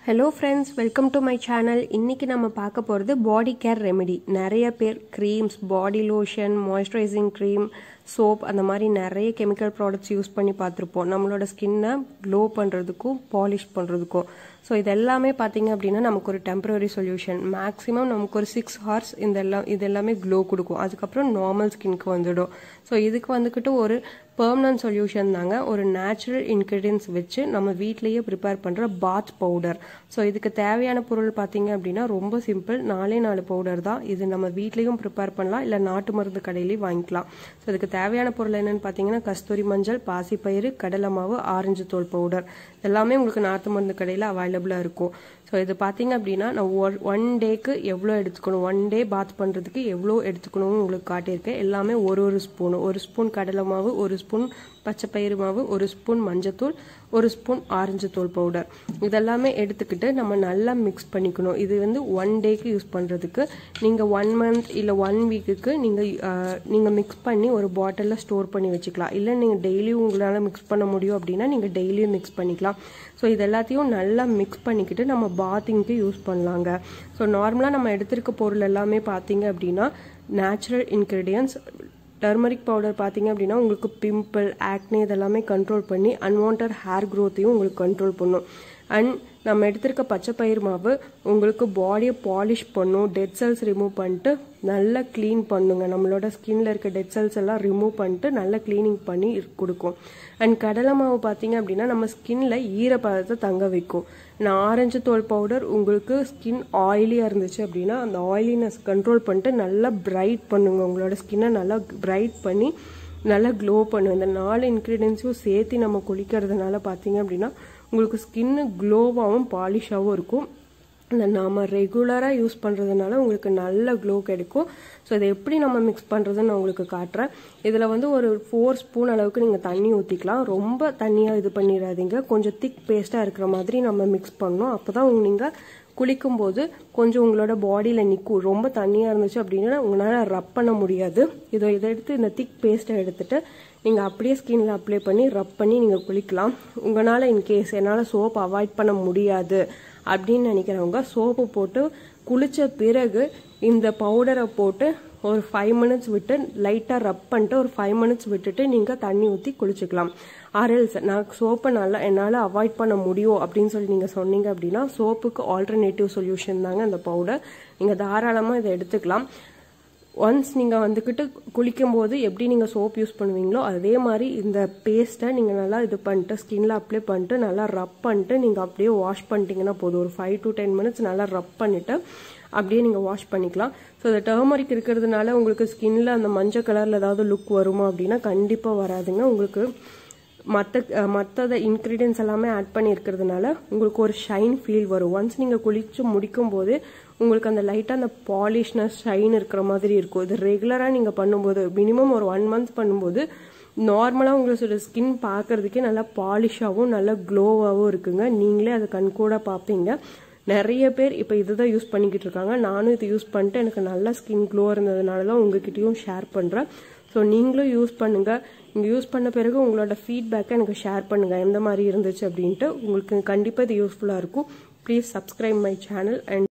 Hello friends, welcome to my channel. இன்னைக்கு நம்ம பார்க்க போறது பாடி கேர் ரெமெடி. நிறைய பேர் creams, body lotion, moisturizing cream, soap அந்த மாதிரி நிறைய chemical products யூஸ் பண்ணி பார்த்திருப்போம். நம்மளோட ஸ்கின்னை க்ளோ பண்றதுக்கும் பாலிஷ் பண்றதுக்கும். சோ இதெல்லாம் பாத்தீங்க அப்படினா நமக்கு ஒரு டெம்பரரி சொல்யூஷன். மேக்ஸिमम நமக்கு ஒரு 6 hours இதெல்லாம் க்ளோ கொடுக்கும். அதுக்கு அப்புறம் நார்மல் ஸ்கின்க்கு வந்துடும். சோ இதுக்கு வந்துக்கிட்டு ஒரு permanent solution தாங்க. ஒரு natural ingredients வச்சு நம்ம வீட்லயே prepare பண்ற bath powder. சோ இதுக்கு தேவையான பொருள் பாத்தீங்க அப்படினா ரொம்ப சிம்பிள். 4 பவுடர் தான். இது நம்ம வீட்லயும் prepare பண்ணலாம் இல்ல நாட்டு மருந்து கடையிலயும் வாங்கிக்கலாம். சோ இதுக்கு தேவையான பொருள் என்னன்னு பாத்தீங்கன்னா கஸ்தூரி மஞ்சள், பாசிப்பயிறு, கடலை மாவு, ஆரஞ்சு தோல் பவுடர். எல்லாமே உங்களுக்கு நாட்டு மருந்து கடையில அவைலபிளா இருக்கும். சோ இது பாத்தீங்க அப்படினா நான் 1 டேக்கு எவ்வளவு எடுத்துக்கணும், 1 டே பாத் பண்றதுக்கு எவ்வளவு எடுத்துக்கணும்னு உங்களுக்கு காட்டியிருக்கேன். எல்லாமே ஒரு ஸ்பூன், 1 ஸ்பூன் கடலை மாவு, 1 ஸ்பூன் பச்சை பயிறு மாவு, 1 ஸ்பூன் மஞ்சத்தூள், 1 ஸ்பூன் ஆரஞ்சு தோல் பவுடர். இதெல்லாம் எடுத்துக்கிட்டு நம்ம நல்லா மிக்ஸ் பண்ணிக்கணும். இது வந்து 1 டேக்கு யூஸ் பண்றதுக்கு. நீங்க 1 மந்த் இல்ல 1 வீக்குக்கு நீங்க மிக்ஸ் பண்ணி ஒரு பாட்டில்ல ஸ்டோர் பண்ணி வச்சுக்கலாம். இல்ல நீங்க டெய்லி உங்களால மிக்ஸ் பண்ண முடியும் அப்படினா நீங்க டெய்லியும் மிக்ஸ் பண்ணிக்கலாம். சோ இது எல்லாத்தையும் நல்லா மிக்ஸ் பண்ணிக்கிட்டு நம்ம பாத்திங்க்கு யூஸ் பண்ணலாங்க. சோ நார்மலா நம்ம எடுத்துக்க பொருள் எல்லாமே பாத்தீங்க அப்படினா நேச்சுரல் இன்கிரிடியன்ட்ஸ். டர்மரிக் பவுடர் பாத்தீங்க அப்படினா உங்களுக்கு பிம்பிள், ஆக்னே இதெல்லாம் கண்ட்ரோல் பண்ணி அன்வான்டட் ஹேர் growthையும் உங்களுக்கு கண்ட்ரோல் பண்ணும். அண்ட் நம்ம எடுத்துக்க பச்சை பயிர் மாவு உங்களுக்கு பாடியை பாலிஷ் பண்ணும், டெட் செல்ஸ் ரிமூவ் பண்ணிட்டு நல்லா க்ளீன் பண்ணுங்க. நம்மளோட ஸ்கின்ல இருக்க டெட் செல்ஸ் எல்லாம் ரிமூவ் பண்ணிட்டு நல்லா க்ளீனிங் பண்ணி கொடுக்கும். அண்ட் கடலை மாவு பாத்தீங்க அப்படின்னா நம்ம ஸ்கின்ல ஈரப்பதத்தை தங்க வைக்கும். ஆரஞ்சு தோல் பவுடர் உங்களுக்கு ஸ்கின் ஆயிலியா இருந்துச்சு அப்படின்னா அந்த ஆயிலினஸ் கண்ட்ரோல் பண்ணிட்டு நல்லா பிரைட் பண்ணுங்க. உங்களோட ஸ்கின்னை நல்லா பிரைட் பண்ணி நல்லா க்ளோ பண்ணும். இந்த 4 இன்கிரீடியன்ஸையும் சேர்த்து நம்ம குளிக்கிறதுனால பாத்தீங்க அப்படின்னா உங்களுக்கு ஸ்கின் க்ளோவாகவும் பாலிஷாகவும் இருக்கும். இந்த நாம ரெகுலரா யூஸ் பண்றதுனால உங்களுக்கு நல்ல க்ளோ கிடைக்கும். ஸோ இதை எப்படி நம்ம மிக்ஸ் பண்றதுன்னு நான் உங்களுக்கு காட்டுறேன். இதுல வந்து ஒரு 4 ஸ்பூன் அளவுக்கு நீங்க தண்ணி ஊத்திக்கலாம். ரொம்ப தண்ணியா இது பண்ணிடாதீங்க. கொஞ்சம் திக் பேஸ்டா இருக்கிற மாதிரி நம்ம மிக்ஸ் பண்ணணும். அப்பதான் நீங்க குளிக்கும் போது கொஞ்சம் உங்களோட பாடியில நிற்கும். ரொம்ப தண்ணியா இருந்துச்சு அப்படின்னா உங்களால ரப் பண்ண முடியாது. இதை எடுத்து இந்த திக் பேஸ்ட்டை எடுத்துட்டு நீங்க அப்படியே ஸ்கின்ல அப்ளை பண்ணி ரப் பண்ணி நீங்க குளிக்கலாம். உங்களால இன்கேஸ் என்னால சோப் அவாய்ட் பண்ண முடியாது அப்படின்னு நினைக்கிறவங்க சோப்பு போட்டு குளிச்ச பிறகு இந்த பவுடரை போட்டு ஒரு 5 மினிட்ஸ் விட்டு லைட்டா ரப் பண்ணிட்டு ஒரு 5 மினிட்ஸ் விட்டுட்டு நீங்க தண்ணி ஊத்தி குளிச்சுக்கலாம். ஆர்எல்ஸ் நான் சோப்பை என்னால அவாய்ட் பண்ண முடியும் அப்படின்னு சொல்லி நீங்க சொன்னீங்க அப்படின்னா சோப்புக்கு ஆல்டர்னேட்டிவ் சொல்யூஷன் தாங்க இந்த பவுடர். நீங்க தாராளமா இதை எடுத்துக்கலாம். ஒன்ஸ் நீங்க வந்துக்கிட்டு குளிக்கும் போது எப்படி நீங்க சோப் யூஸ் பண்ணுவீங்களோ அதே மாதிரி இந்த பேஸ்ட்டை நீங்க நல்லா இது பண்ணிட்டு ஸ்கின்ல அப்ளை பண்ணிட்டு நல்லா ரப் பண்ணிட்டு நீங்க அப்படியே வாஷ் பண்ணிட்டீங்கன்னா போதும். ஒரு 5 to 10 மினிட்ஸ் நல்லா ரப் பண்ணிட்டு அப்படியே நீங்க வாஷ் பண்ணிக்கலாம். ஸோ இந்த டர்மரிக் இருக்கிறதுனால உங்களுக்கு ஸ்கின்ல அந்த மஞ்சள் கலர்ல ஏதாவது லுக் வருமா அப்படின்னா கண்டிப்பா வராதுங்க. உங்களுக்கு மற்ற இன்கிரீடியன்ஸ் எல்லாமே ஆட் பண்ணி இருக்கிறதுனால உங்களுக்கு ஒரு ஷைன் ஃபீல் வரும். ஒன்ஸ் நீங்க குளிச்சு முடிக்கும் போது உங்களுக்கு அந்த லைட்டா அந்த பாலிஷ்னஸ் ஷைன் இருக்கிற மாதிரி இருக்கும். இது ரெகுலரா நீங்க பண்ணும்போது மினிமம் ஒரு 1 மந்த் பண்ணும்போது நார்மலா உங்களோட ஸ்கின் பாக்குறதுக்கே நல்லா பாலிஷாவும் நல்லா க்ளோவாவும் இருக்குங்க. நீங்களே அதை கண்கூட பாப்பீங்க. நிறைய பேர் இப்ப இதுதான் யூஸ் பண்ணிக்கிட்டு இருக்காங்க. நானும் இது யூஸ் பண்ணிட்டு எனக்கு நல்லா ஸ்கின் க்ளோ இருந்ததுனாலதான் உங்ககிட்டயும் ஷேர் பண்றேன். ஸோ நீங்களும் யூஸ் பண்ணுங்க. நீங்க யூஸ் பண்ண பிறகு உங்களோட ஃபீட்பேக்கை எனக்கு ஷேர் பண்ணுங்க எந்த மாதிரி இருந்துச்சு அப்படின்ட்டு. உங்களுக்கு கண்டிப்பா இது யூஸ்ஃபுல்லா இருக்கும். Please subscribe my channel and